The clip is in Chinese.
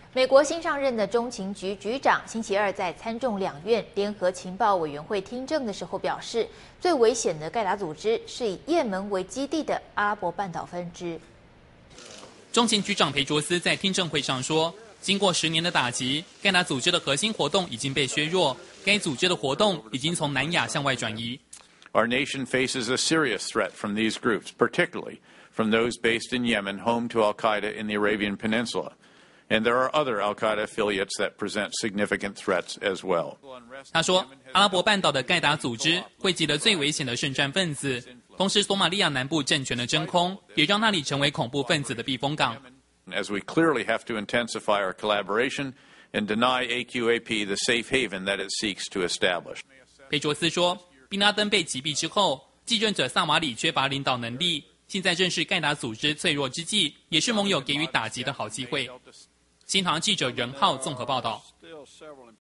美国新上任的中情局局长星期二在参众两院联合情报委员会听证的时候表示，最危险的盖达组织是以也门为基地的阿拉伯半岛分支。 中情局长裴卓斯在听证会上说，经过10年的打击，盖达组织的核心活动已经被削弱，该组织的活动已经从南亚向外转移。 Our nation faces a serious threat from these groups, particularly from those based in Yemen, home to al-Qaeda in the Arabian Peninsula. And there are other al-Qaeda affiliates that present significant threats as well. 他说，阿拉伯半岛的盖达组织汇集了最危险的圣战分子，同时索马利亚南部政权的真空也让那里成为恐怖分子的避风港。 As we clearly have to intensify our collaboration and deny AQAP the safe haven that it seeks to establish. 裴卓斯说，宾拉登被击毙之后，继任者萨瓦里缺乏领导能力，现在正是盖达组织脆弱之际，也是盟友给予打击的好机会。新唐记者任浩综合报道。